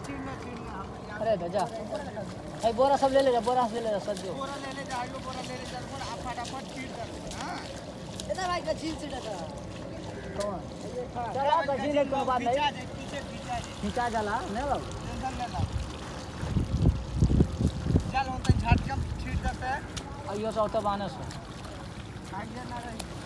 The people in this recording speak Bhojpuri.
अरे भैया भाई बोरा सब ले ले जा, बोरा से ले जा, सब जो बोरा ले ले जा, यो बोरा ले ले जा, बोरा आप फटाफट छीट कर दे। हां इधर भाई का छीट छीट का कौन चला बजी ले कोई बात नहीं, पीछे खींचा जाला नहीं बाबू टेंशन ले ला। चल हम तो झटकम छीट देते हैं। अयो सौ तो बानस आगे ना रही।